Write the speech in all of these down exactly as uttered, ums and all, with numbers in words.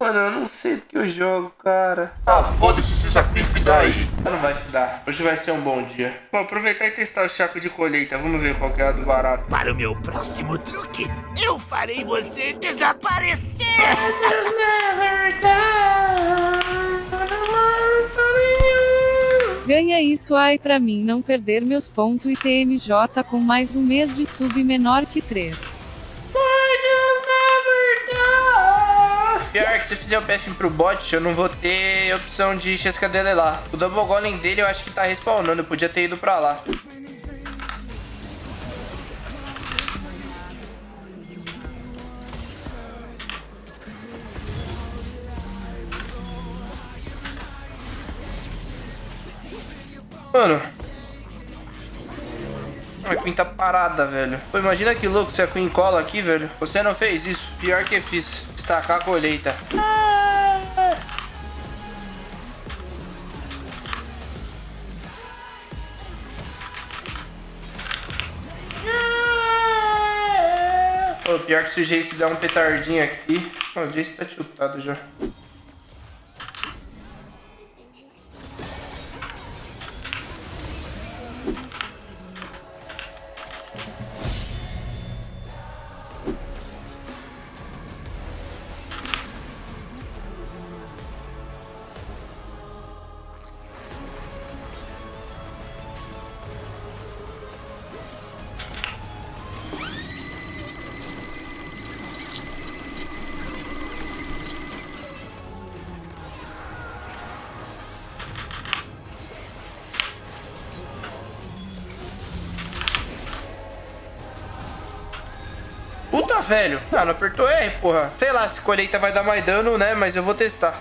Mano, eu não sei do que eu jogo, cara. Ah, foda-se, se sacrifica daí. Não vai se dar. Hoje vai ser um bom dia. Vou aproveitar e testar o chaco de colheita. Vamos ver qual que é a do barato. Para o meu próximo truque, eu farei você desaparecer. Ganha isso aí pra mim não perder meus pontos e T M J com mais um mês de sub menor que três. Pior que se eu fizer o P F pro bot, eu não vou ter opção de chesca dele lá. O Double Golem dele eu acho que tá respawnando, eu podia ter ido pra lá. Mano. A Queen tá parada, velho. Pô, imagina que louco se a Queen cola aqui, velho. Você não fez isso. Pior que fiz. Destacar a colheita. Pô, pior que se o Jace der um petardinho aqui. Oh, o Jace tá chutado já. Puta, velho. Ah, não apertou R, porra. Sei lá se colheita vai dar mais dano, né? Mas eu vou testar.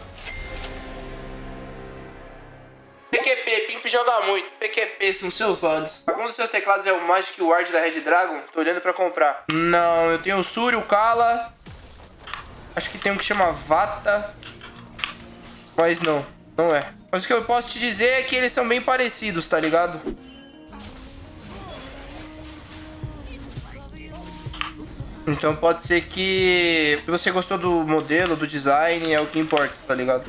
P Q P, Pimp joga muito. P Q P são seus olhos. Algum dos seus teclados é o Magic Ward da Red Dragon? Tô olhando pra comprar. Não, eu tenho o Suri, o Kala. Acho que tem um que chama Vata. Mas não, não é. Mas o que eu posso te dizer é que eles são bem parecidos, tá ligado? Então pode ser que se você gostou do modelo, do design, é o que importa, tá ligado?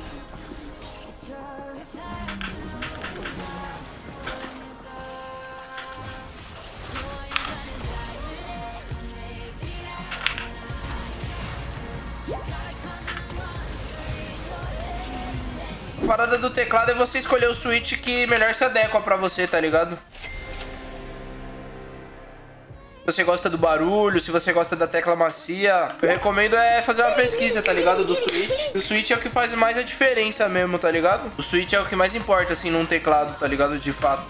A parada do teclado é você escolher o switch que melhor se adequa pra você, tá ligado? Se você gosta do barulho, se você gosta da tecla macia, eu recomendo é fazer uma pesquisa, tá ligado? Do switch. O switch é o que faz mais a diferença mesmo, tá ligado? O switch é o que mais importa, assim, num teclado, tá ligado? De fato.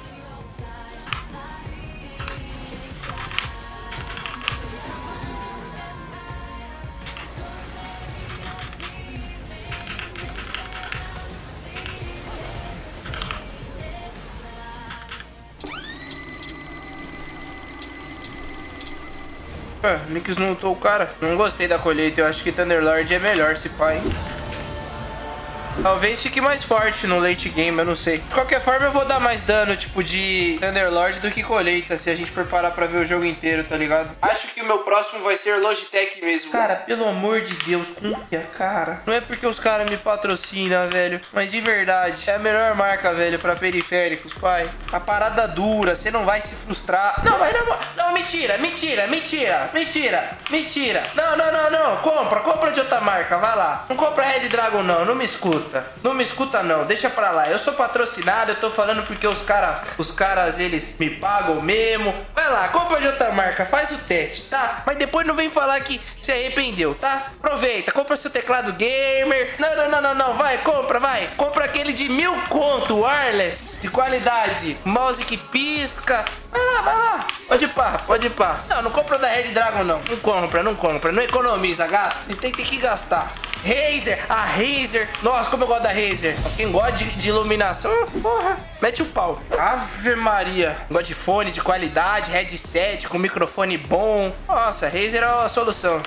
É, Nix não lutou o cara. Não gostei da colheita. Eu acho que Thunderlord é melhor, se pá, hein? Talvez fique mais forte no late game, eu não sei. De qualquer forma, eu vou dar mais dano, tipo, de Thunderlord do que colheita, se a gente for parar pra ver o jogo inteiro, tá ligado? Acho que o meu próximo vai ser Logitech mesmo. Cara, pelo amor de Deus, confia, cara. Não é porque os caras me patrocinam, velho, mas de verdade, é a melhor marca, velho, pra periféricos, pai. A parada dura, você não vai se frustrar. Não, vai não, não, mentira, mentira, mentira, mentira, mentira. Não, não, não, não, compra, compra de outra marca, vai lá. Não compra Red Dragon, não, não me escuta. Não me escuta não, deixa pra lá. Eu sou patrocinado, eu tô falando porque os caras, os caras, eles me pagam mesmo. Vai lá, compra de outra marca, faz o teste, tá? Mas depois não vem falar que se arrependeu, tá? Aproveita, compra seu teclado gamer. Não, não, não, não, não, vai, compra, vai. Compra aquele de mil conto, wireless, de qualidade. Mouse que pisca. Vai lá, vai lá. Pode ir pá, pode ir pá. Não, não compra da Red Dragon não. Não compra, não compra, não economiza, gasta. Você tem, tem que gastar. Razer, a Razer. Nossa, como eu gosto da Razer. Quem gosta de, de iluminação, porra, mete o pau. Ave Maria. Gosta de fone de qualidade, headset com microfone bom. Nossa, Razer é a solução.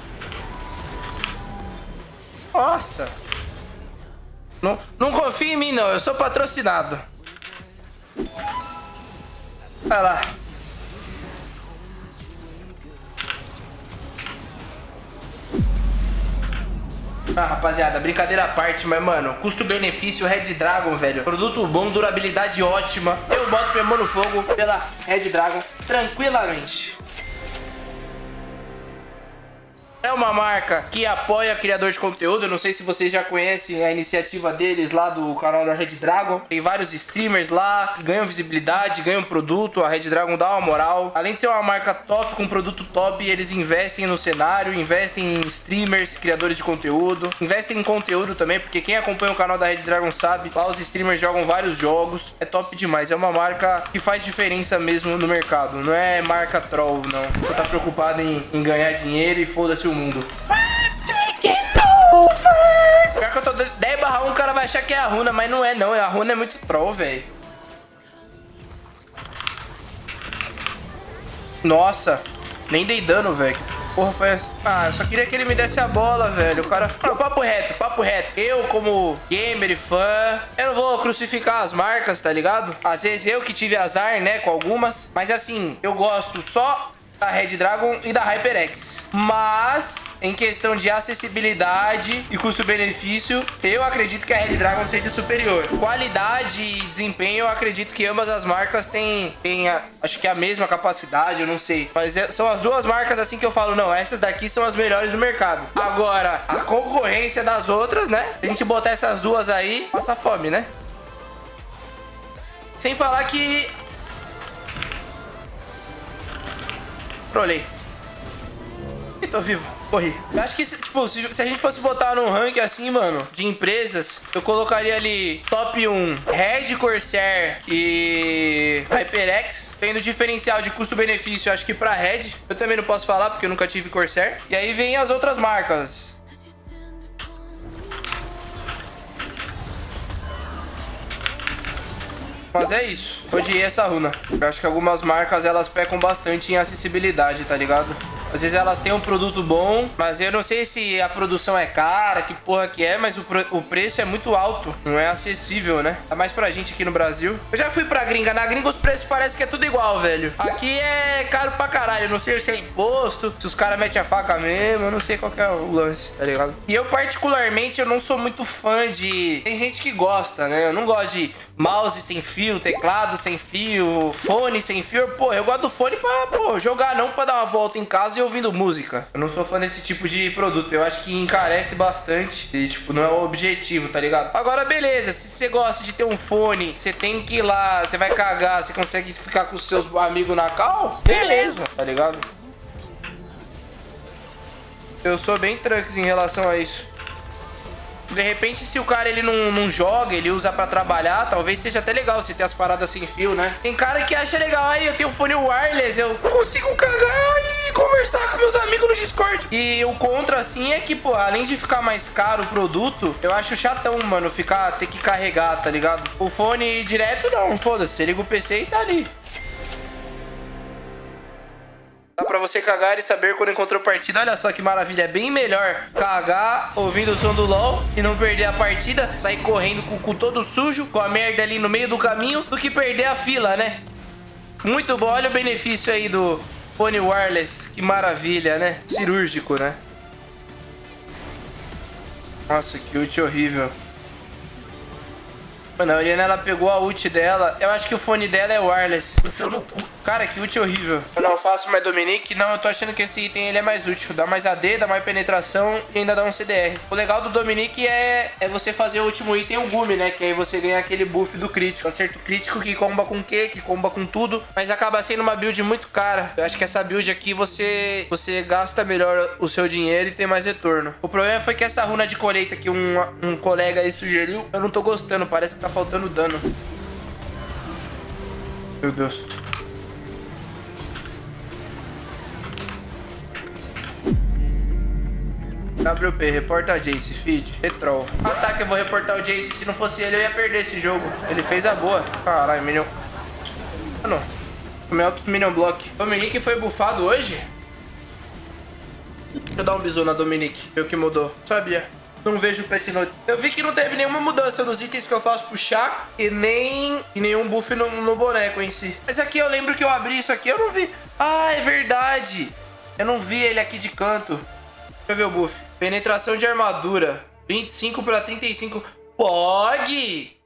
Nossa. Não, não confia em mim não, eu sou patrocinado. Vai lá. Ah, rapaziada, brincadeira à parte, mas, mano, custo-benefício Red Dragon, velho. Produto bom, durabilidade ótima. Eu boto minha mão no fogo pela Red Dragon tranquilamente. É uma marca que apoia criador de conteúdo. Eu não sei se vocês já conhecem a iniciativa deles lá do canal da Red Dragon. Tem vários streamers lá, ganham visibilidade, ganham produto. A Red Dragon dá uma moral. Além de ser uma marca top, com produto top, eles investem no cenário, investem em streamers, criadores de conteúdo. Investem em conteúdo também, porque quem acompanha o canal da Red Dragon sabe, lá os streamers jogam vários jogos. É top demais, é uma marca que faz diferença mesmo no mercado. Não é marca troll, não. Você tá preocupado em, em ganhar dinheiro e foda-se o mundo. Pior que eu tô dez barra um, o cara vai achar que é a runa, mas não é não, a runa é muito troll, velho. Nossa, nem dei dano, velho. Porra foi essa? Ah, eu só queria que ele me desse a bola, velho. O cara... Não, papo reto, papo reto. Eu, como gamer e fã, eu não vou crucificar as marcas, tá ligado? Às vezes eu que tive azar, né, com algumas. Mas assim, eu gosto só da Red Dragon e da HyperX. Mas, em questão de acessibilidade e custo-benefício, eu acredito que a Red Dragon seja superior. Qualidade e desempenho, eu acredito que ambas as marcas têm, têm a, acho que a mesma capacidade, eu não sei. Mas é, são as duas marcas assim que eu falo, não, essas daqui são as melhores do mercado. Agora, a concorrência das outras, né? Se a gente botar essas duas aí, passa fome, né? Sem falar que... Trolei. E tô vivo. Corri. Eu acho que, tipo, se, se a gente fosse botar num ranking assim, mano, de empresas, eu colocaria ali top um Red, Corsair e HyperX. Tendo diferencial de custo-benefício, acho que pra Red, eu também não posso falar porque eu nunca tive Corsair. E aí vem as outras marcas. Mas é isso. Odiei essa runa. Eu acho que algumas marcas, elas pecam bastante em acessibilidade, tá ligado? Às vezes elas têm um produto bom, mas eu não sei se a produção é cara, que porra que é, mas o, o preço é muito alto. Não é acessível, né? Tá mais pra gente aqui no Brasil. Eu já fui pra gringa. Na gringa os preços parecem que é tudo igual, velho. Aqui é caro pra caralho. Eu não sei se é imposto, se os caras metem a faca mesmo. Eu não sei qual que é o lance, tá ligado? E eu, particularmente, eu não sou muito fã de... Tem gente que gosta, né? Eu não gosto de mouse sem fio, teclado sem fio, fone sem fio. Pô, eu gosto do fone pra, pô, jogar, não pra dar uma volta em casa e ouvindo música. Eu não sou fã desse tipo de produto. Eu acho que encarece bastante e, tipo, não é o objetivo, tá ligado? Agora, beleza, se você gosta de ter um fone, você tem que ir lá, você vai cagar, você consegue ficar com os seus amigos na cal, beleza, tá ligado? Eu sou bem tranques em relação a isso. De repente, se o cara ele não, não joga, ele usa pra trabalhar, talvez seja até legal você ter as paradas sem fio, né? Tem cara que acha legal, aí eu tenho fone wireless, eu consigo cagar e conversar com meus amigos no Discord. E o contra, assim, é que, pô, além de ficar mais caro o produto, eu acho chatão, mano, ficar, ter que carregar, tá ligado? O fone direto, não, foda-se, você liga o P C e tá ali. Dá pra você cagar e saber quando encontrou partida. Olha só que maravilha. É bem melhor cagar ouvindo o som do LOL e não perder a partida, sair correndo com o cu todo sujo, com a merda ali no meio do caminho, do que perder a fila, né? Muito bom. Olha o benefício aí do fone wireless. Que maravilha, né? Cirúrgico, né? Nossa, que ult horrível. Mano, a Oriana, ela pegou a ult dela. Eu acho que o fone dela é wireless. Cara, que ult horrível. Eu não faço mais Dominique. Não, eu tô achando que esse item ele é mais útil. Dá mais A D, dá mais penetração e ainda dá um C D R. O legal do Dominique é, é você fazer o último item, o Gumi, né? Que aí você ganha aquele buff do crítico. Acerto crítico que comba com Q, que comba com tudo. Mas acaba sendo uma build muito cara. Eu acho que essa build aqui você, você gasta melhor o seu dinheiro e tem mais retorno. O problema foi que essa runa de colheita que um, um colega aí sugeriu, eu não tô gostando. Parece que tá faltando dano. Meu Deus. W P, reporta a Jace, feed, retrol. Ataque, eu vou reportar o Jace. Se não fosse ele, eu ia perder esse jogo. Ele fez a boa. Caralho, Minion. Mano, tomei alto Minion Block. Dominique foi bufado hoje? Deixa eu dar um bisu na Dominique. Foi o que mudou. Sabia. Não vejo Pet Note. Eu vi que não teve nenhuma mudança nos itens que eu faço pro chá e nem e nenhum buff no, no boneco em si. Mas aqui eu lembro que eu abri isso aqui, eu não vi. Ah, é verdade. Eu não vi ele aqui de canto. Deixa eu ver o buff. Penetração de armadura. vinte e cinco para trinta e cinco. Pog!